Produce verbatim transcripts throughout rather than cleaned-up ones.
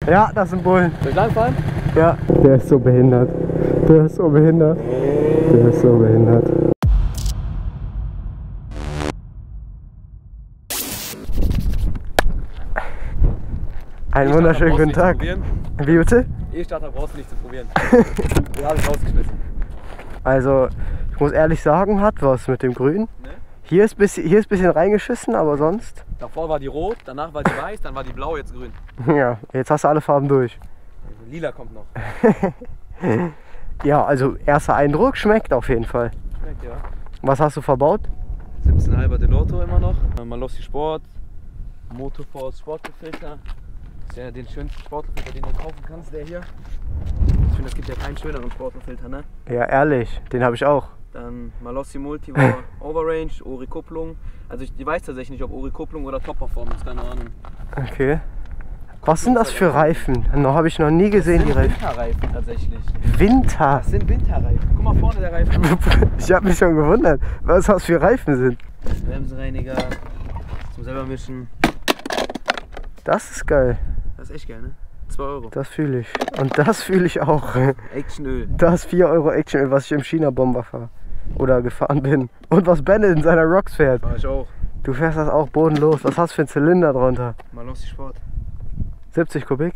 Ja, das ist ein Bullen. Soll ich langfahren? Ja. Der ist so behindert. Der ist so behindert. Der ist so behindert. Einen wunderschönen guten Tag. Wie bitte? E-Starter brauchst du nicht zu probieren. Den habe ich rausgeschmissen. Also, ich muss ehrlich sagen, hat was mit dem Grün. Ne? Hier ist ein bisschen, hier ist bisschen reingeschissen, aber sonst. Davor war die rot, danach war die weiß, dann war die blau, jetzt grün. Ja, jetzt hast du alle Farben durch. Also lila kommt noch. Ja, also erster Eindruck schmeckt auf jeden Fall. Schmeckt, ja. Was hast du verbaut? siebzehn Komma fünf Delotto immer noch. Malossi Sport, Motorforce Sportfilter. Das ist ja den schönsten Sportfilter, den du kaufen kannst, der hier. Ich finde, es gibt ja keinen schöneren Sportfilter, ne? Ja, ehrlich, den habe ich auch. Dann Malossi Multivore Overrange, Ori Kupplung. Also ich, ich weiß tatsächlich nicht, ob Ori Kupplung oder Top Performance, keine Ahnung. Okay. Was sind das für Reifen? Noch habe ich noch nie gesehen, die Das sind Reifen. Winterreifen tatsächlich. Winter? Das sind Winterreifen. Guck mal vorne der Reifen. Ich habe mich schon gewundert, was das für Reifen sind. Bremsenreiniger, zum selber mischen. Das ist geil. Das ist echt geil, ne? zwei Euro. Das fühle ich. Und das fühle ich auch. Actionöl. Das vier Euro Actionöl, was ich im China-Bomber fahre. Oder gefahren bin. Und was Bennett in seiner Rocks fährt. Fahr ich auch. Du fährst das auch bodenlos. Was hast du für einen Zylinder drunter? Malossi Sport. siebzig Kubik?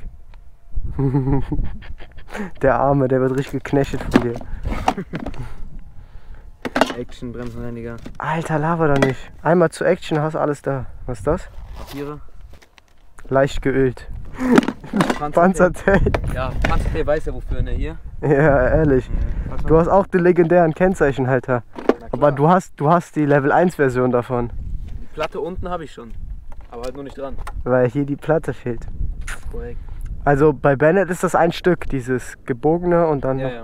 Der Arme, der wird richtig geknechtet von dir. Action, Bremsenreiniger. Alter, laber doch nicht. Einmal zu Action, hast alles da. Was ist das? Papiere. Leicht geölt. Panzertape. Panzertape. Ja, Panzertape weiß ja wofür, ne? Hier. Ja, ehrlich. Du hast auch den legendären Kennzeichenhalter. Aber du hast, du hast die Level eins Version davon. Die Platte unten habe ich schon. Aber halt nur nicht dran. Weil hier die Platte fehlt. Korrekt. Also bei Bennett ist das ein Stück, dieses gebogene und dann Ja, noch. ja.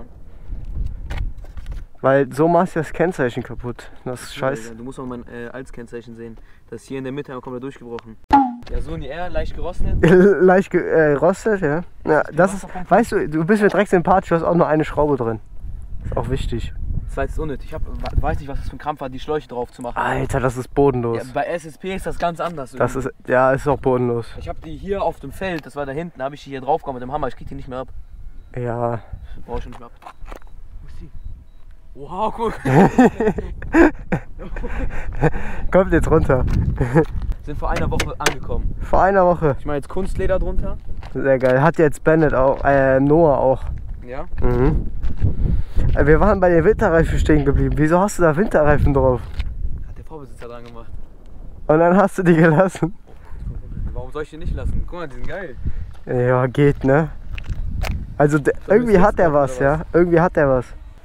Weil so machst du das Kennzeichen kaputt. Das ist scheiße. Du musst auch mein äh, Altkennzeichen sehen. Das ist hier in der Mitte komplett durchgebrochen. Ja, so in die R, leicht gerostet. Leicht gerostet, äh, ja. Ja, das ist, weißt du, du bist mir direkt sympathisch, du hast auch nur eine Schraube drin. Ist auch wichtig. Das war jetzt unnötig. Ich hab, weiß nicht, was das für ein Krampf war, die Schläuche drauf zu machen. Alter, das ist bodenlos. Ja, bei S S P ist das ganz anders. Das ist, ja, ist auch bodenlos. Ich habe die hier auf dem Feld, das war da hinten, habe ich die hier drauf gehauen mit dem Hammer. Ich krieg die nicht mehr ab. Ja. Brauche ich schon nicht mehr ab. Wo ist die? Wow, guck. Kommt jetzt runter. Sind vor einer Woche angekommen. Vor einer Woche. Ich mache jetzt Kunstleder drunter. Sehr geil. Hat jetzt Bennett auch, äh, Noah auch. Ja. Mhm. Wir waren bei den Winterreifen stehen geblieben. Wieso hast du da Winterreifen drauf? Hat der Vorbesitzer dran gemacht. Und dann hast du die gelassen. Warum soll ich die nicht lassen? Guck mal, die sind geil. Ja, geht, ne? Also der, irgendwie hat er was, ja? Irgendwie hat er was.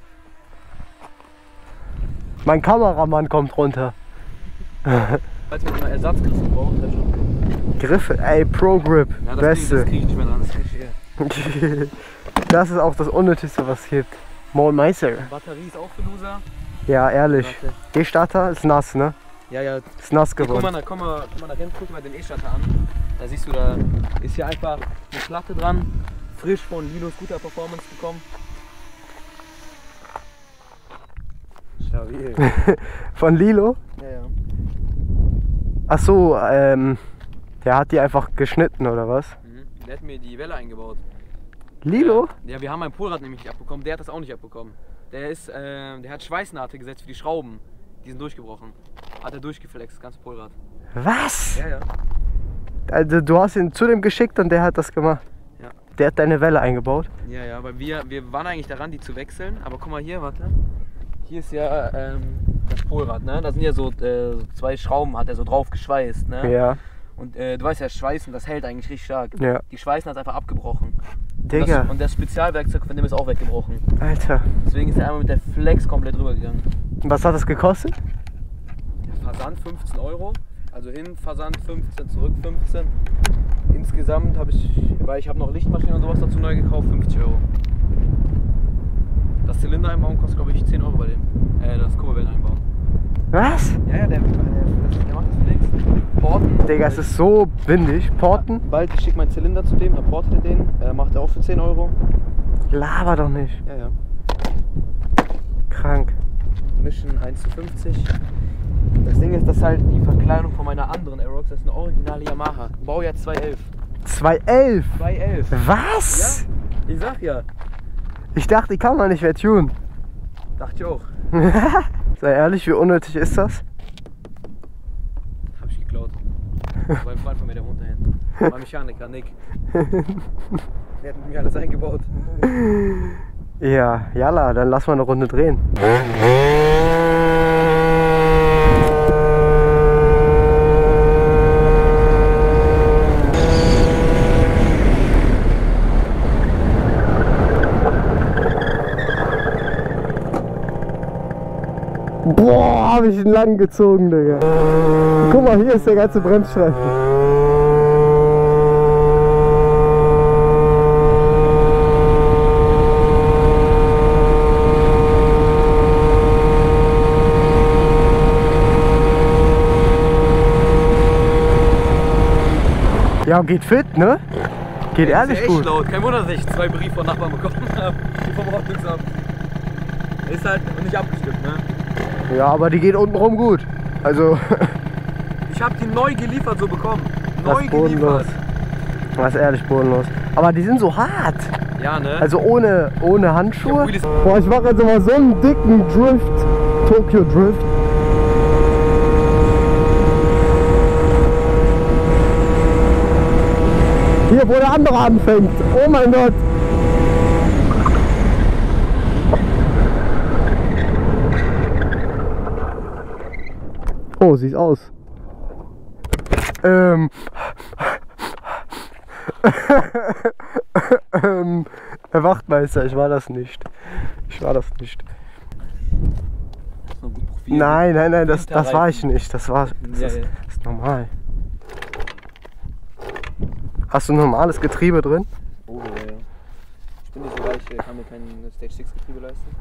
Mein Kameramann kommt runter. Falls man mal Ersatzgriffe braucht, dann schon. Griffe, ey, Pro Grip, Ja, das beste. krieg ich nicht mehr dran, das krieg ich hier. Das ist auch das Unnötigste, was es gibt. Mon Meister. Batterie ist auch für Loser. Ja, ehrlich. Warte. E-Starter ist nass, ne? Ja, ja. Ist nass Hier, guck geworden. mal, da, komm mal, komm mal da hinten, guck mal den E-Starter an. Da siehst du, da ist hier einfach eine Platte dran. Frisch von Lilo Scooter Performance bekommen. Stabil. Von Lilo? Ja, ja. Ach so, ähm, der hat die einfach geschnitten oder was? Mhm. Der hat mir die Welle eingebaut. Lilo? Ja, ja, wir haben mein Polrad nämlich nicht abbekommen. Der hat das auch nicht abbekommen. Der ist, äh, der hat Schweißnaht gesetzt für die Schrauben. Die sind durchgebrochen. Hat er durchgeflext, das ganze Polrad. Was? Ja, ja. Also du hast ihn zu dem geschickt und der hat das gemacht? Ja. Der hat deine Welle eingebaut? Ja, ja, weil wir, wir waren eigentlich daran, die zu wechseln. Aber guck mal hier, warte. Hier ist ja ähm, das Polrad, ne? Da sind ja so äh, zwei Schrauben, hat er so drauf geschweißt, ne? Ja. Und äh, du weißt ja, Schweißen, das hält eigentlich richtig stark. Ja. Die Schweißen hat einfach abgebrochen. Digga. Und das, und das Spezialwerkzeug von dem ist auch weggebrochen. Alter. Deswegen ist er einmal mit der Flex komplett rübergegangen. Was hat das gekostet? Der Versand fünfzehn Euro. Also hin Versand fünfzehn, zurück fünfzehn. Insgesamt habe ich, weil ich habe noch Lichtmaschinen und sowas dazu neu gekauft, fünfzig Euro. Das Zylinder einbauen kostet glaube ich zehn Euro bei dem. Äh, das Kurbelwellen einbauen. Was? Ja, ja, der, der, der macht das für nichts. Porten. Digga, es ist so windig. Porten? Bald, ich schicke meinen Zylinder zu dem, er portet den, äh, macht er auch für zehn Euro. Laber doch nicht. Ja, ja. Krank. Mission eins zu fünfzig. Das Ding ist, das ist halt die Verkleidung von meiner anderen Aerox, das ist eine originale Yamaha. Baujahr zweitausendelf. zwei elf? zwei elf. Was? Ja, ich sag ja. Ich dachte, die kann man nicht mehr tunen. Dachte ich auch. Sei ehrlich, wie unnötig ist das? Hab ich geklaut. War ein Freund von mir, der wohnt da hinten. War Mechaniker, Nick. Der hat mit mir alles eingebaut. Ja, jalla, dann lass mal eine Runde drehen. Boah, hab ich ihn lang gezogen, Digga. Guck mal, hier ist der ganze Bremsstreifen. Ja, geht fit, ne? Geht Ja, ehrlich ist ja echt gut. laut. Kein Wunder, dass ich zwei Briefe von Nachbarn bekommen habe, die vom Ordnungsamt. Ist halt nicht abgestimmt, ne? Ja, aber die geht untenrum gut. Also, Ich habe die neu geliefert so bekommen. das Neu ist bodenlos. geliefert. Das ist ehrlich bodenlos. Aber die sind so hart. Ja, ne? Also ohne, ohne Handschuhe. Ja, Wheelies- Boah, ich mache jetzt mal so einen dicken Drift. Tokyo Drift. Hier, wo der andere anfängt. Oh mein Gott. Oh, sieht aus. Ähm. ähm. Herr Wachtmeister, ich war das nicht. Ich war das nicht. Das ist noch gut Profil. Nein, nein, nein, das, das war ich nicht. Das war. Das Ja, ist, ja. das ist normal. Hast du ein normales Getriebe drin? Oh, ja, ja. Ich bin nicht so reich, ich kann mir kein Stage sechs Getriebe leisten.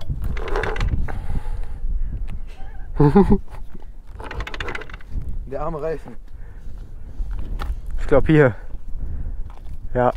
Der arme Reifen. Ich glaube hier. Ja.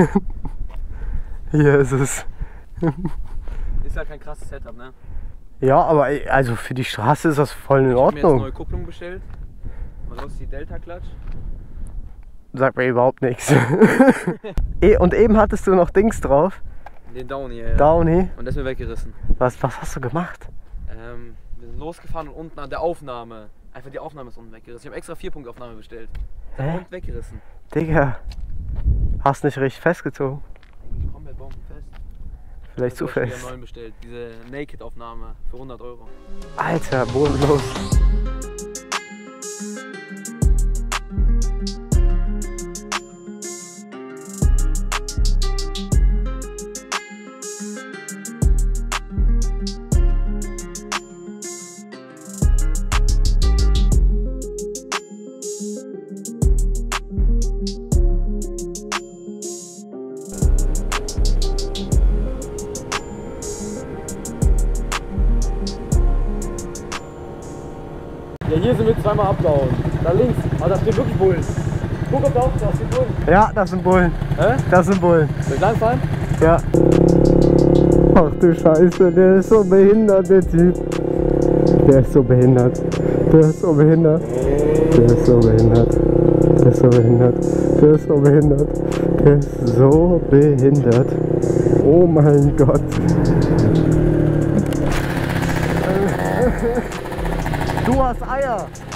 Hier ist es. Ist halt kein krasses Setup, ne? Ja, aber ey, also für die Straße ist das voll in Ich habe mir jetzt Ordnung. neue Kupplung bestellt. Mal los die Delta-Klatsch. Sagt mir überhaupt nichts. Eh, und eben hattest du noch Dings drauf. Den Downy, ja. Downy. Und der ist mir weggerissen. Was, was hast du gemacht? Ähm, wir sind losgefahren und unten an der Aufnahme. Einfach die Aufnahme ist unten weggerissen. Ich habe extra vier Punkt Aufnahme bestellt. Der Hä? war unten weggerissen. Digga. Hast nicht richtig festgezogen. Eigentlich komplett bombenfest. Vielleicht zu Ich habe fest. wieder neuen bestellt. Diese Naked-Aufnahme für hundert Euro. Alter, bodenlos. Ja, hier sind wir zweimal abgehauen. Da links. Aber das sind wirklich Bullen. Guck auf der Hauptstraße, das sind Bullen. Ja, das sind Bullen. Hä? Das sind Bullen. Soll ich langfahren? Ja. Ach du Scheiße, der ist so behindert, der Typ. Der ist so behindert. Der ist so behindert. Der ist so behindert. Der ist so behindert. Der ist so behindert. Der ist so behindert. Oh mein Gott. Du hast Eier.